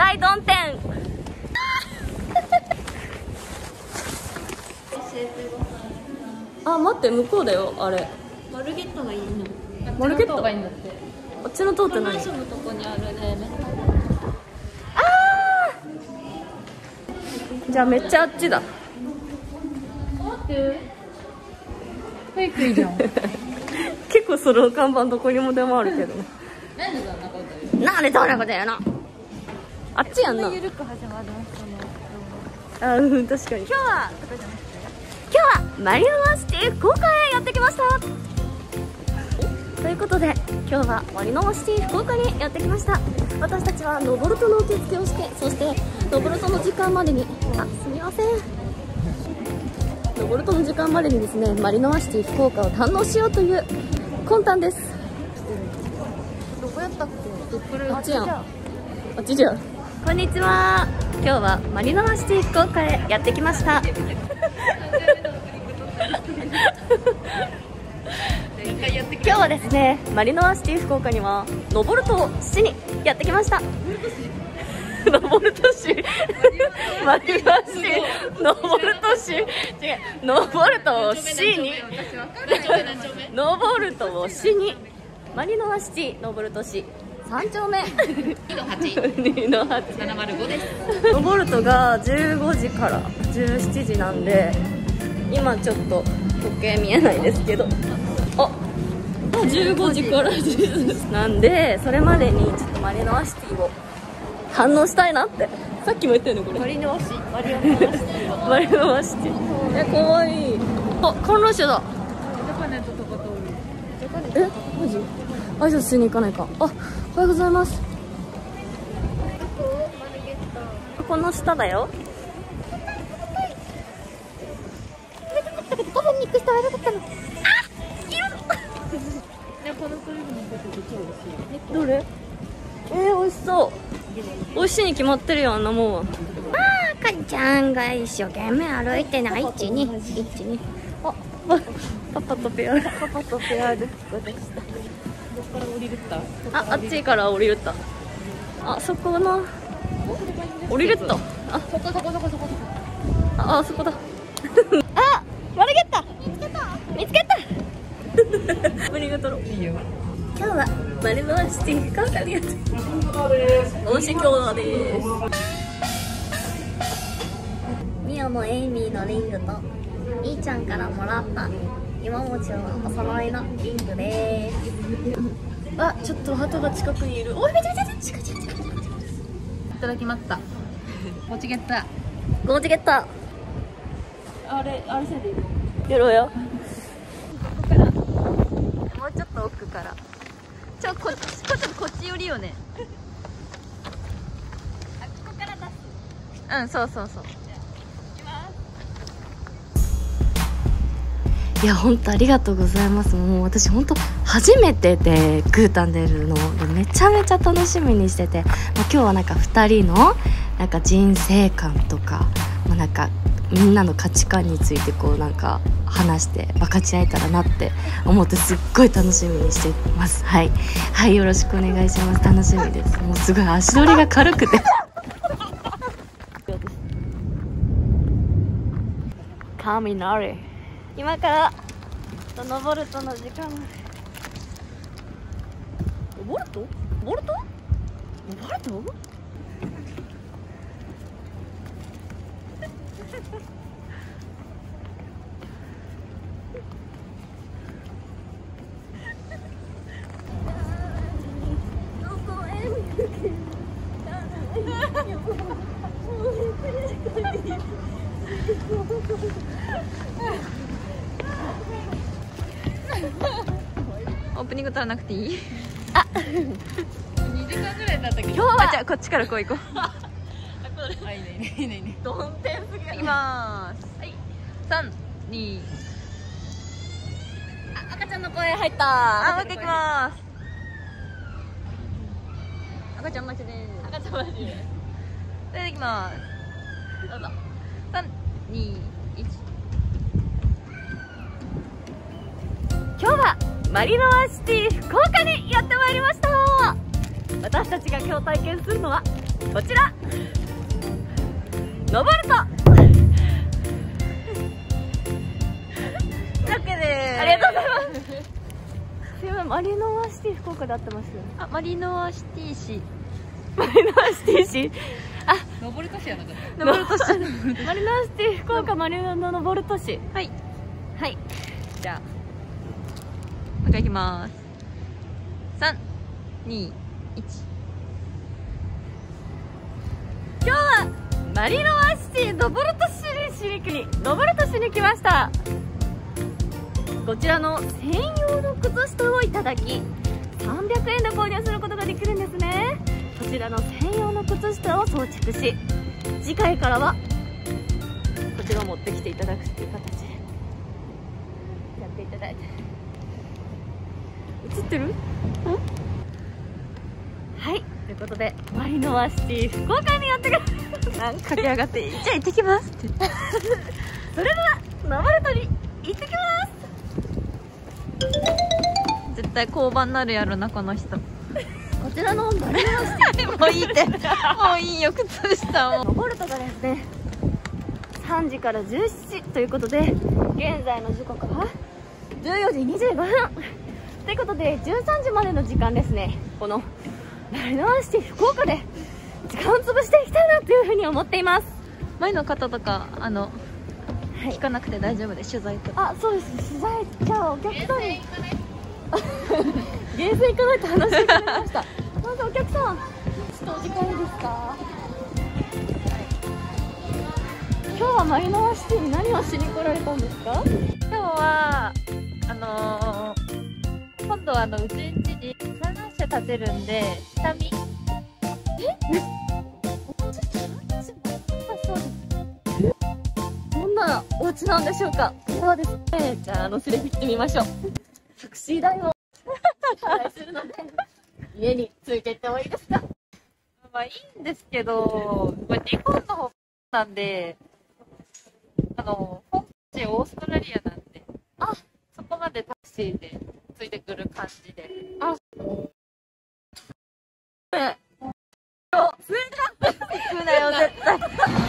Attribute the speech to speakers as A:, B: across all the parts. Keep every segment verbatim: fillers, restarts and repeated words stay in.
A: 大丼店。あ、待って、向こうだよ、あれ。
B: マルゲットがいいの。
A: マルゲット
B: がいいんだって。
A: こっちの塔って何？
B: マンションのとこにあるね。
A: あー、じゃあめっちゃあっちだ。
B: 待って、フェイクいいじゃん。
A: 結構その看板どこにもでもあるけど。
B: なんでそんなこと言う？
A: なんでそんなこと言うの？あっちやんな。
B: ゆるく始まりましたね。
A: あ、うん、確かに。今日は今日はマリノワシティ福岡へやってきました。ということで今日はマリノワシティ福岡にやってきました。私たちはノボルトの受付をして、そしてノボルトの時間までに、あ、すみません、ノボルトの時間までにですね、マリノワシティ福岡を堪能しようという魂胆です。
B: どこやったっけ？
A: あっちやん。あっちじゃん。こんにちは。今日はマリノワシティ福岡へやってきました。今日はですね、マリノワシティ福岡にはノボルト市にやってきました。ノボルト市、マリノワシティノボルト市、違う、ノボルトを市に、ノボルトを市に、マリノワシティノボルト市さん丁目にのはち、にのはち、ななまるごです。ノボルトがじゅうごじからじゅうしちじなんで、今ちょっと時計見えないですけど、あ、じゅうごじからじゅうなんで、それまでにちょっとマリノワシティを堪能したいなって。さっきも言ったよね、これ。マリノワシマリノワシティマリノワシティ、え、かわいい。あ、観覧車だ。え、マジ挨拶しに行かないか。あ、おはようございます。この下だよ。どれ？えー、美味しそう。美味しいに決まってるよ、あんなもんは。あー、赤ちゃんが一生懸命歩いてない。いち、に、いち、に。あ、パパとペア。パパとペアでここでした。どっから降りるった？あ、あっちから降りるった。あ、そこな。降りるった。あ、そこそこそこそこ。あ、あそこだ。あ、マルゲッタ。見つけた。見つけた。ありがとう。いいよ。今日はマリノワシティ福岡でやって。おしきょうだです。ミオのエイミーのリングとみーちゃんからもらった今もちのお揃いのリングです。あ、ちょっと鳩が近くにいる。おい、めちゃめちゃ近い近い近い近い。い
B: ただきまった。もちゲッタ。
A: ゴーチゲッタ。
B: あれ、あれせんでいいの？
A: やろうよ。
B: ここから。もうちょっと奥から。ちょ、こっち、ちょっとこっち寄りよね。あ、ここから出す。うん、そうそうそう。
A: いや、本当ありがとうございます。もう私本当初めてでグータン出るのでめちゃめちゃ楽しみにしてて、まあ、今日はなんかふたりのなんか人生観とか、まあ、なんかみんなの価値観についてこうなんか話して分かち合えたらなって思ってすっごい楽しみにしてます。はいはい、よろしくお願いします。楽しみです。もうすごい足取りが軽くてカミナリ、今からノボルトの時間。ボルト？ボルト？ボルト？
B: オープニング取らなくていい？
A: あ、
B: にじかんぐらいだったけど。
A: 今日は
B: じゃあこっちからこう行こう。あ、いいねいいねいいね。
A: どん天すぎる。
B: いきまーす。はい。三、二。
A: あ、赤ちゃんの声入った。
B: あ、もう一回行きまーす。
A: 赤ちゃん待ちです。
B: 赤ちゃん待ちです。それで行きまーす。どうぞ。三、二、一。
A: 今日はマリノワシティ福岡にやってまいりました。私たちが今日体験するのはこちら登ると
B: だけで
A: ありがとうございます。すいません、マリノワシティ福岡で合ってます？
B: あ、マリノワシティ市。
A: マリノワシティ市、あ、
B: 登る都市やなかった。登る都市。
A: マリノワシティ福岡マリノの登る都市。
B: はい
A: はい、じゃあ
B: もう一回いきます。三、二、一。
A: 今日はマリノワシティ登る都市にしにくに登る都市に来ました。こちらの専用の靴下をいただきさんびゃくえんで購入することができるんですね。こちらの専用の靴下を装着し、次回からはこちらを持ってきていただくっていう形でやっていただいて、映ってる？ん？はい、ということでマリノワシティ福岡にやってくるなんか
B: 駆け上がってじゃあ行ってきますって
A: それでは登るとに行ってきます。
B: 絶対交番なるやろなこの人。
A: こちらのマリノワシティ
B: もういいってもういいよ靴下を。
A: 登るとがですねさんじからじゅうしちじということで、現在の時刻はじゅうよじにじゅうごふんということでじゅうさんじまでの時間ですね、このマリノワシティ福岡で時間を潰していきたいなというふうに思っています。
B: 前の方とかあの、はい、聞かなくて大丈夫です。取材とか。
A: あ、そうです、取材。じゃあお客さんにゲーセン行かないと話してくれましたまずお客さん、ちょっとお時間いいですか？今日はマリノワシティに何をしに来られたんですか？
B: 今日はあのー、今度はあのうちんちに観覧車建てるんで下見。え？そうです。
A: どんなお家なんでしょうか？そうですね。じゃああの連れて行ってみましょう。タクシー代をお願いするので家についてってもいいですか？
B: まあいいんですけど、まあ、日本の方なんで、あの本地オーストラリアなんで、
A: あ、
B: そこまでタクシーでついてくる感じで。
A: あ、え、
B: 行くなよ絶対。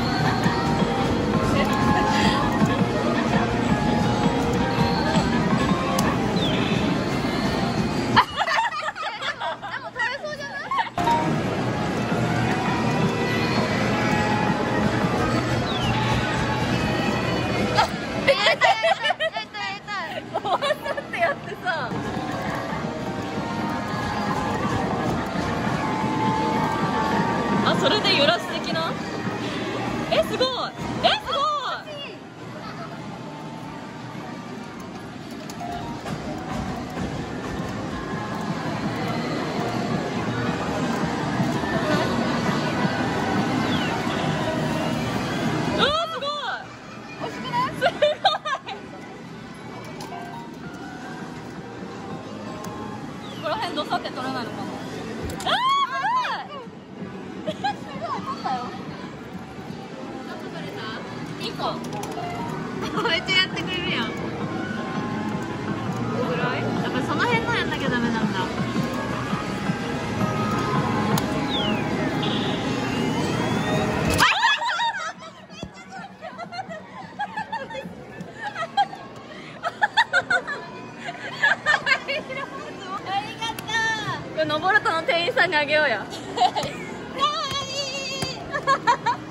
A: あ、それで揺らす的な？え、すごい！え、すごい！この辺どさって取れないのかな。あー、すごい！すごい、取ったよ。何個取れた？にこ。めっちゃやってくれるやん。どのぐらい？やっぱりその辺のやんなきゃダメなんだ。これ登るとの店員さんにあげようや。かわいい。かわ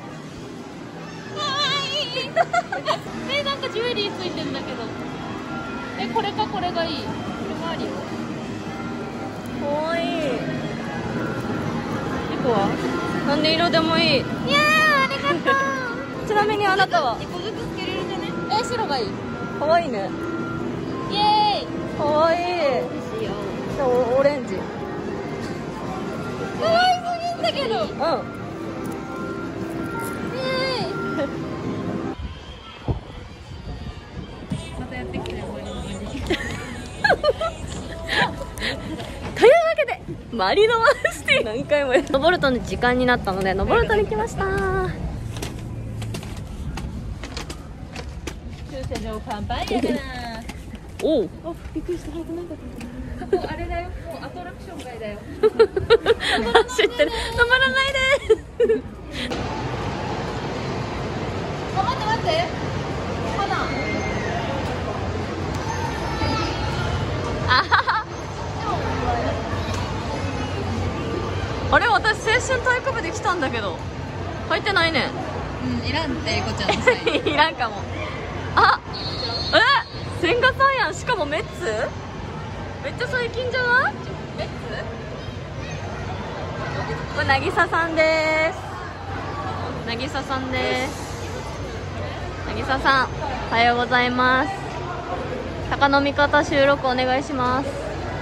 A: いい。え、なんかジュエリーついてんだけど。え、これかこれがいい。これもありよ。かわいい。リコは？何で色でもいい。いやー、ありがとう。ちなみにあなたは？いっこずつつけれるんじゃね？え、白がいい。かわいいね。イエーイ。かわいい。じゃあオレンジ。可愛すぎんだけど。うん。イエーイ。またやってきてね、マリノワシティ。というわけでマリノワシティ何回も登るとの時間になったので登るとに来ました。駐車場パンパンやから。おう。あ、びっくりした。早くなんかった。ここあれだよ。もうアトラクション街だよ。知ってる。止まらないで。 春体育部で来たんだけど入ってないね。
B: うん、いらんって、英子ちゃんのサイン。
A: いらんかも。あ、え、千賀さんやん。しかもメッツめっちゃ最近じゃない？メッツこれ渚さんです。渚さんです。渚さんおはようございます。鷹の味方収録お願いします。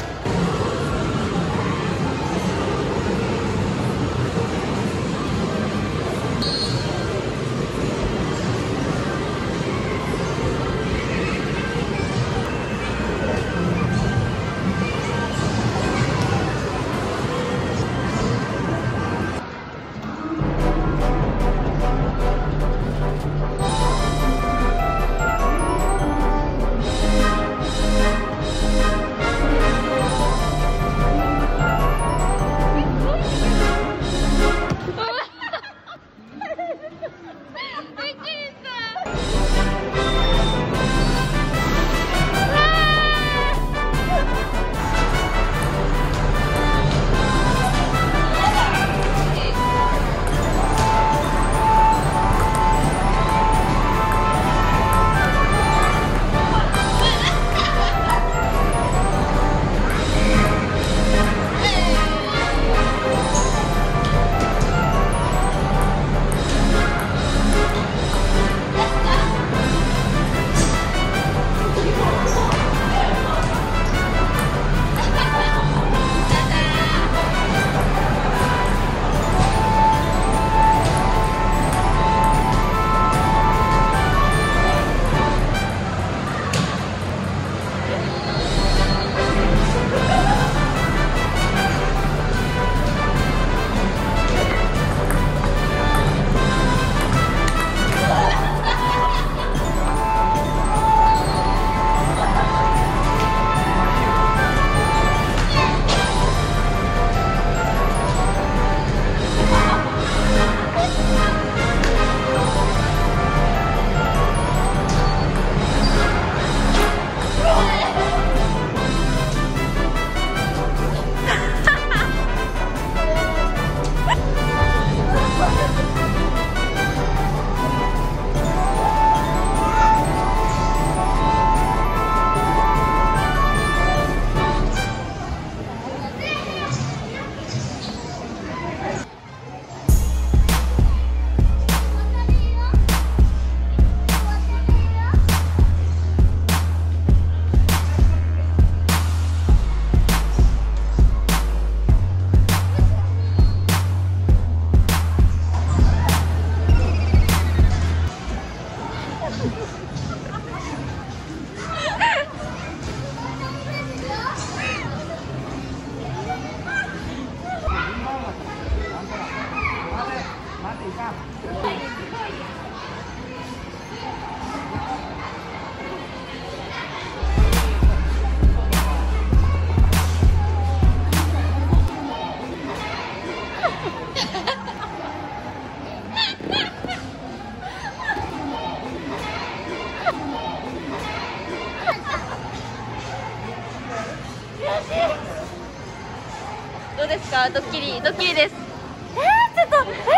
A: どうですか？ドッキリ、ドッキリです。えー、ちょっと、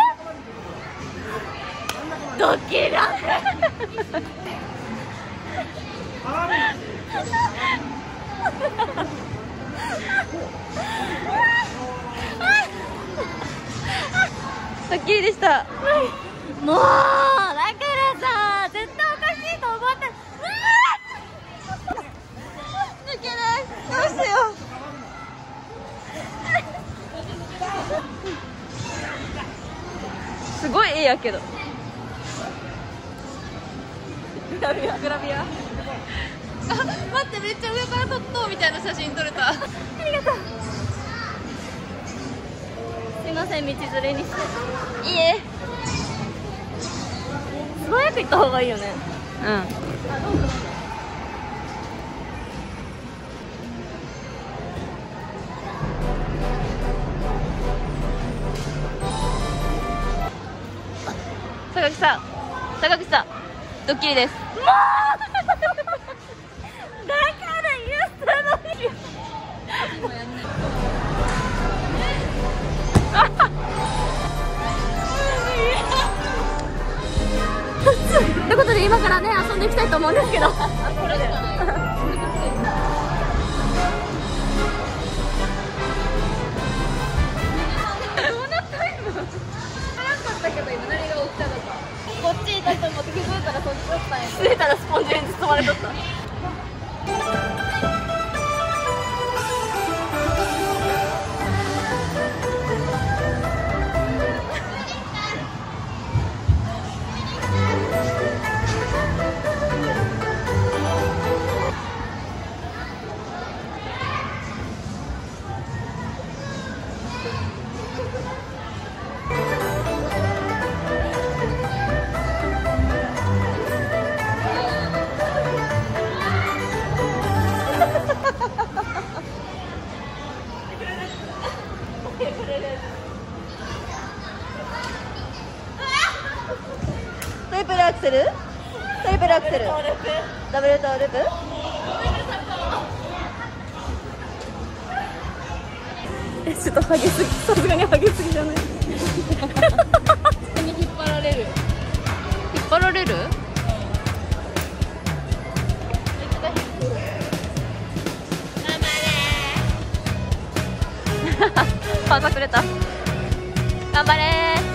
A: えドッキリだドッキリでした。もうだからさ、絶対おかしいと思って抜けない。どうしよう。すごい絵やけど。グラビアグラビア。あ、待って、めっちゃ上から撮っとうみたいな写真撮れた。ありがとう。すいません、道連れにして。いいえ。素早く行った方がいいよね。うん。坂口さん、坂口さん、ドッキリです。もうだから言ったのに。 今からね遊んでいきたいと思うんですけど。
B: これしかない。こっちいたと思って気づいたらそっちだったんや。
A: 気づいたらスポンジに包まれとった。トリプルアクセル、トリプルアクセル、ダブルトーループ。え、ちょっと激しすぎ、さすがに激しすぎじゃない？
B: 引っ張られる。引っ張られる？パーくれた。頑張れー。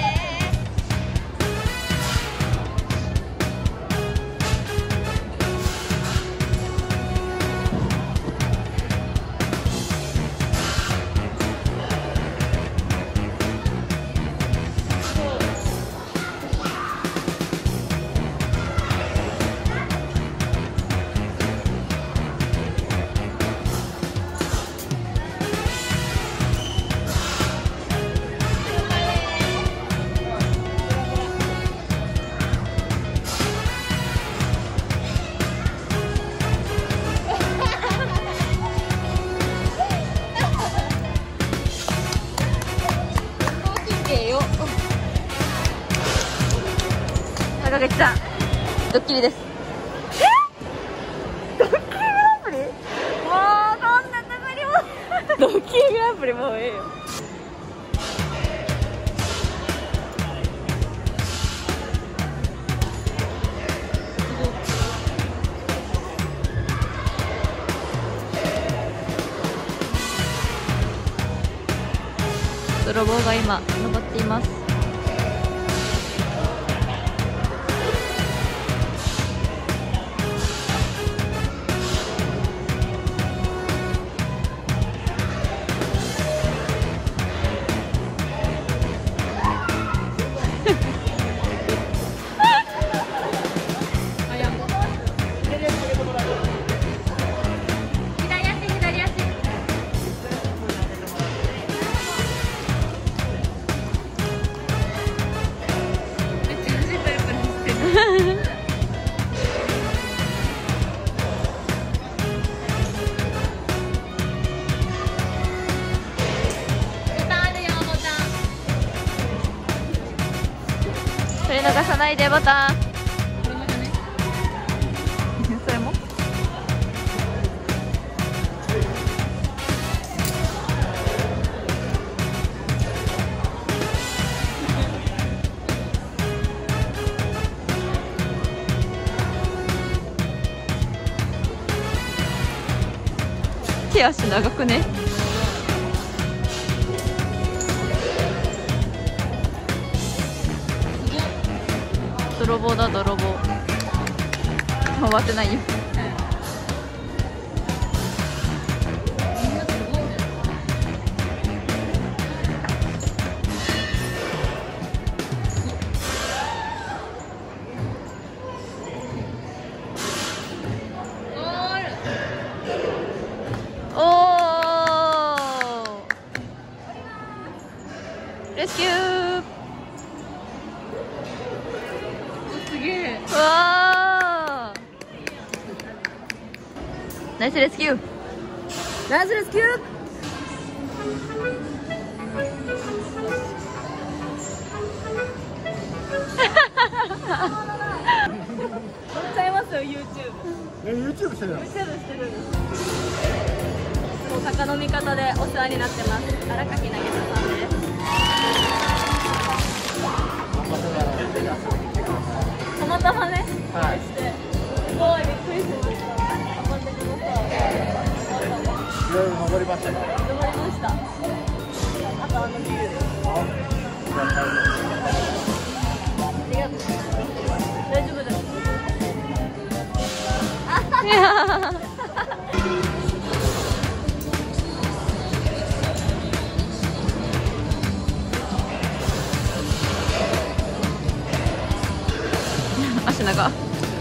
B: 高口さん、ドッキリです。え？ドッキリグランプリ？もうこんなたまりもドッキリグランプリもうええよ。泥棒が今登っています。それ逃さないでボタン。それも手足長くね。泥棒だ泥棒。終わってないよ。おー、レスキュー。うわー、ナイスレスキュー。ナイスレスキュー。撮っちゃいますよ YouTube。
C: え、YouTube してるの？
A: YouTube してるんです。もう鷹の味方でお世話になってます。荒垣渚さんです。たまたまね。 りがとう。大丈夫だ。
B: いやー足長。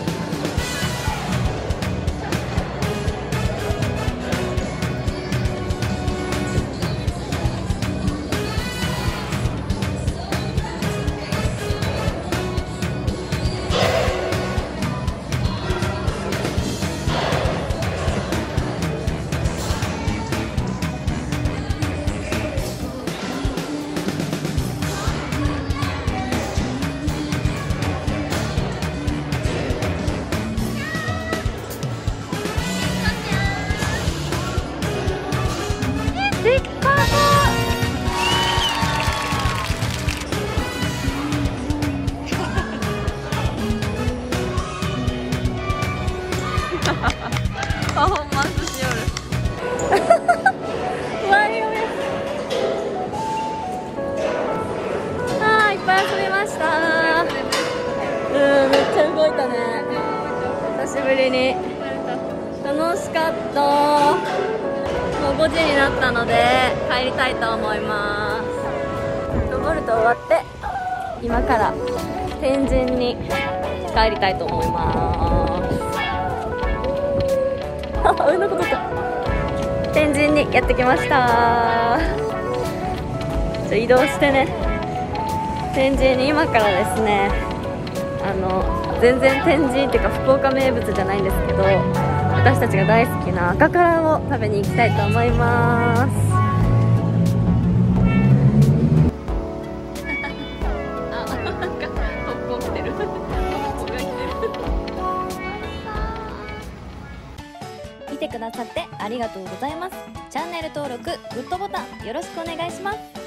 B: でっかパフォーマンスしよる。
A: ワイオメ。あーいっぱい遊びました。うんめっちゃ動いたね。久しぶりに楽しかった。もうごじになったので帰りたいと思います。登ると終わって今から天神に帰りたいと思います。上のことか。天神にやってきました。ちょ移動してね、天神に今からですね、あの全然天神っていうか福岡名物じゃないんですけど、私たちが大好きな赤からを食べに行きたいと思います。
B: あ、なんか特攻来てる。特攻が来てる。
A: 見てくださってありがとうございます。チャンネル登録、グッドボタンよろしくお願いします。